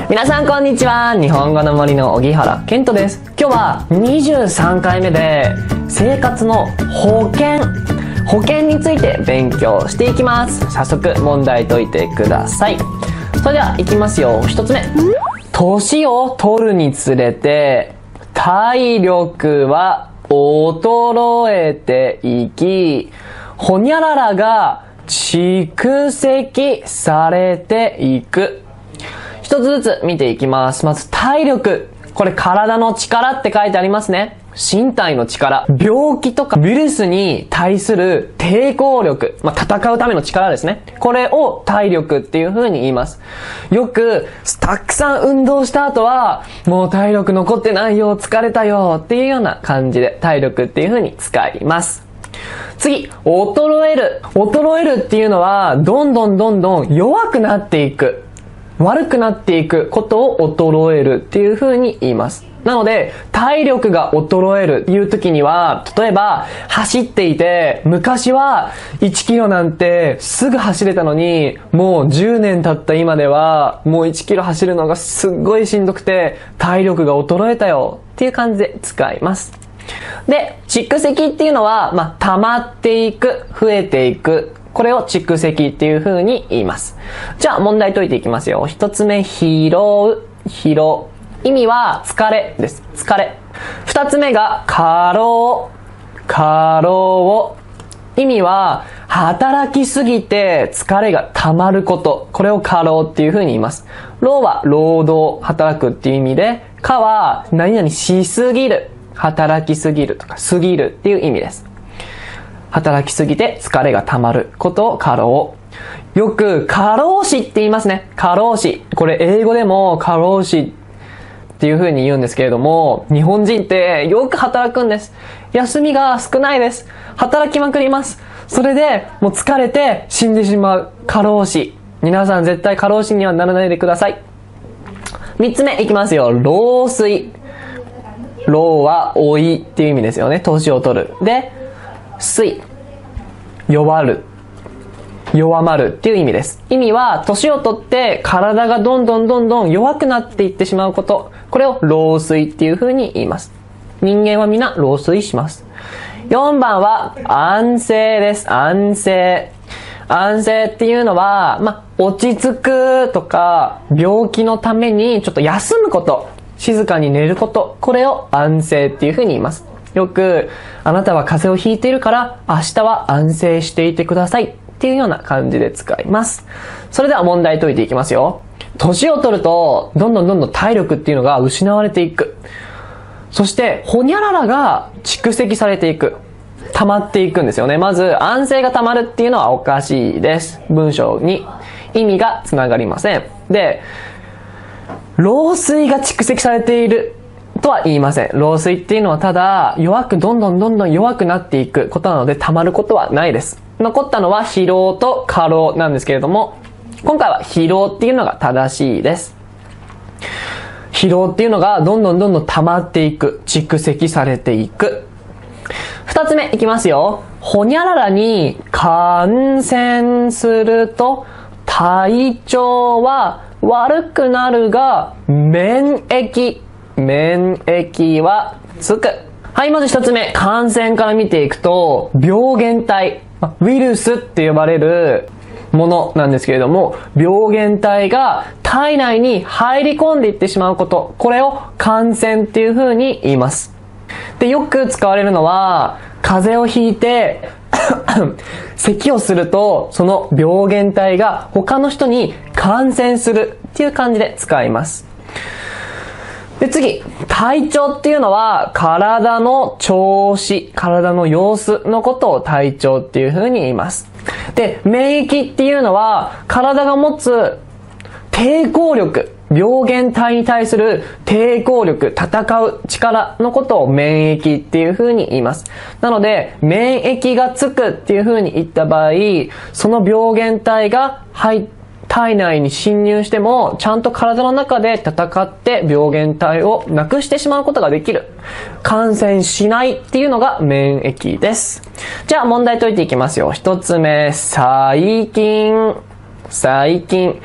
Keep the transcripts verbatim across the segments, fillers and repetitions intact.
皆さんこんにちは。日本語の森の荻原健人です。今日はにじゅうさんかいめで生活の保険保険について勉強していきます。早速問題解いてください。それではいきますよ。一つ目、年を取るにつれて体力は衰えていき、ほにゃららが蓄積されていく。一つずつ見ていきます。まず体力。これ体の力って書いてありますね。身体の力。病気とかウイルスに対する抵抗力。まあ、戦うための力ですね。これを体力っていう風に言います。よく、たくさん運動した後は、もう体力残ってないよ、疲れたよっていうような感じで体力っていう風に使います。次、衰える。衰えるっていうのは、どんどんどんどん弱くなっていく。悪くなっていくことを衰えるっていう風に言います。なので、体力が衰えるっていう時には、例えば、走っていて、昔はいちキロなんてすぐ走れたのに、もうじゅうねん経った今では、もういちキロ走るのがすっごいしんどくて、体力が衰えたよっていう感じで使います。で、蓄積っていうのは、まあ、溜まっていく、増えていく。これを蓄積っていう風に言います。じゃあ問題解いていきますよ。一つ目、疲労、疲労。意味は疲れです。疲れ。二つ目が過労、過労。意味は働きすぎて疲れが溜まること。これを過労っていう風に言います。労は労働、働くっていう意味で、過は何々しすぎる、働きすぎるとかすぎるっていう意味です。働きすぎて疲れが溜まることを過労。よく過労死って言いますね。過労死。これ英語でも過労死っていう風に言うんですけれども、日本人ってよく働くんです。休みが少ないです。働きまくります。それでもう疲れて死んでしまう。過労死。皆さん絶対過労死にはならないでください。三つ目いきますよ。老衰。老は老いっていう意味ですよね。年を取る。で、衰、弱る、弱まるっていう意味です。意味は、年を取って体がどんどんどんどん弱くなっていってしまうこと。これを老衰っていう風に言います。人間は皆老衰します。よんばんは安静です。安静。安静っていうのは、ま、落ち着くとか、病気のためにちょっと休むこと。静かに寝ること。これを安静っていう風に言います。よく、あなたは風邪をひいているから明日は安静していてくださいっていうような感じで使います。それでは問題解いていきますよ。年を取るとどんどんどんどん体力っていうのが失われていく。そしてほにゃららが蓄積されていく。溜まっていくんですよね。まず安静が溜まるっていうのはおかしいです。文章に意味がつながりません。で、老衰が蓄積されているとは言いません。老衰っていうのはただ弱くどんどんどんどん弱くなっていくことなので溜まることはないです。残ったのは疲労と過労なんですけれども、今回は疲労っていうのが正しいです。疲労っていうのがどんどんどんどん溜まっていく、蓄積されていく。二つ目いきますよ。ほにゃららに感染すると体調は悪くなるが免疫免疫はつく。はい、まず一つ目。感染から見ていくと、病原体、ウイルスって呼ばれるものなんですけれども、病原体が体内に入り込んでいってしまうこと。これを感染っていう風に言います。で、よく使われるのは、風邪をひいて、咳をすると、その病原体が他の人に感染するっていう感じで使います。で、次、体調っていうのは体の調子、体の様子のことを体調っていう風に言います。で、免疫っていうのは体が持つ抵抗力、病原体に対する抵抗力、戦う力のことを免疫っていう風に言います。なので、免疫がつくっていう風に言った場合、その病原体が入って体内に侵入してもちゃんと体の中で戦って病原体をなくしてしまうことができる。感染しないっていうのが免疫です。じゃあ問題解いていきますよ。一つ目、細菌。細菌。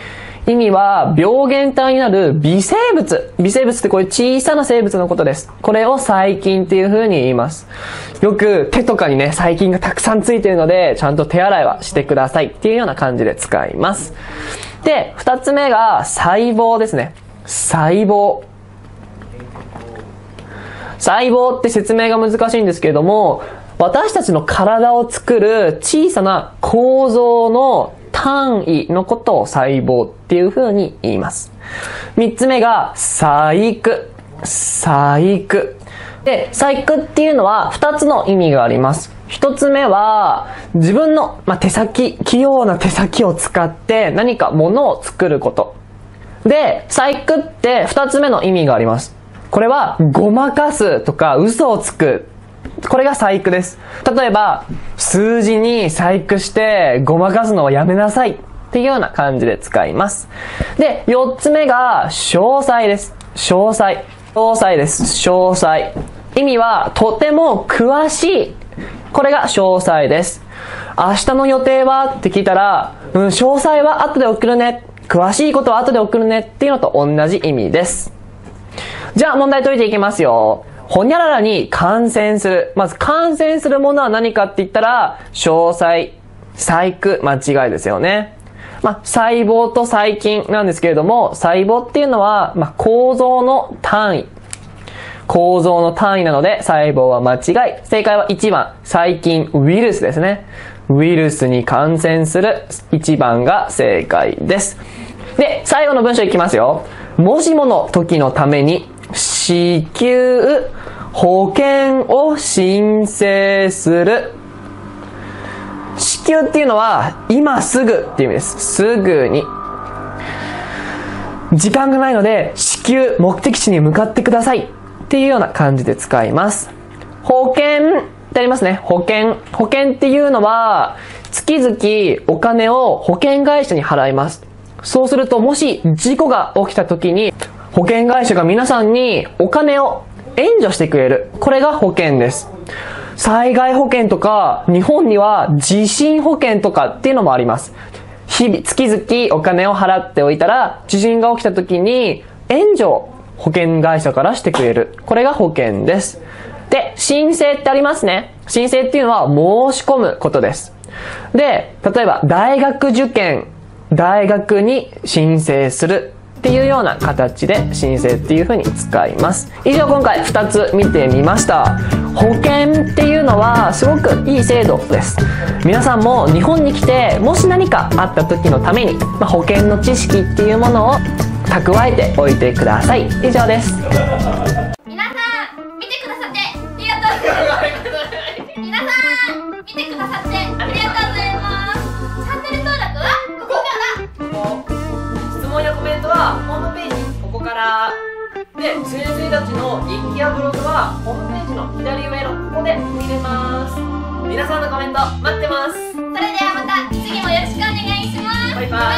意味は病原体になる微生物。微生物ってこういう小さな生物のことです。これを細菌っていう風に言います。よく手とかにね、細菌がたくさんついているので、ちゃんと手洗いはしてくださいっていうような感じで使います。で、二つ目が細胞ですね。細胞。細胞って説明が難しいんですけれども、私たちの体を作る小さな構造の単位のことを細胞っていう風に言います。三つ目が細工。細工。で、細工っていうのは二つの意味があります。一つ目は自分の、まあ、手先、器用な手先を使って何か物を作ること。で、細工って二つ目の意味があります。これはごまかすとか嘘をつく。これが細工です。例えば、数字に細工してごまかすのをやめなさいっていうような感じで使います。で、四つ目が詳細です。詳細。詳細です。詳細。意味はとても詳しい。これが詳細です。明日の予定はって聞いたら、うん、詳細は後で送るね。詳しいことは後で送るねっていうのと同じ意味です。じゃあ問題解いていきますよ。ほにゃららに感染する。まず感染するものは何かって言ったら、詳細、細工、間違いですよね。まあ、細胞と細菌なんですけれども、細胞っていうのは、まあ、構造の単位。構造の単位なので、細胞は間違い。正解はいちばん、細菌、ウイルスですね。ウイルスに感染するいちばんが正解です。で、最後の文章いきますよ。もしもの時のために、支給保険を申請する。支給っていうのは今すぐっていう意味です。すぐに。時間がないので支給目的地に向かってくださいっていうような感じで使います。保険ってありますね。保険。保険っていうのは月々お金を保険会社に払います。そうするともし事故が起きた時に保険会社が皆さんにお金を援助してくれる。これが保険です。災害保険とか、日本には地震保険とかっていうのもあります。日々、月々お金を払っておいたら、地震が起きた時に援助を保険会社からしてくれる。これが保険です。で、申請ってありますね。申請っていうのは申し込むことです。で、例えば大学受験、大学に申請する。っていうような形で申請っていう風に使います。以上今回ふたつ見てみました。保険っていうのはすごくいい制度です。皆さんも日本に来てもし何かあった時のために、まあ、保険の知識っていうものを蓄えておいてください。以上です。 皆さん見てくださってありがとうございます。皆さん見てくださってありがとうございます。チャンネル登録はここから。 質問やコメントはホームページここからで、先生たちの日記やブログはホームページの左上のここで見れます。皆さんのコメント待ってます。 それではまた次もよろしくお願いします。 バイバイ。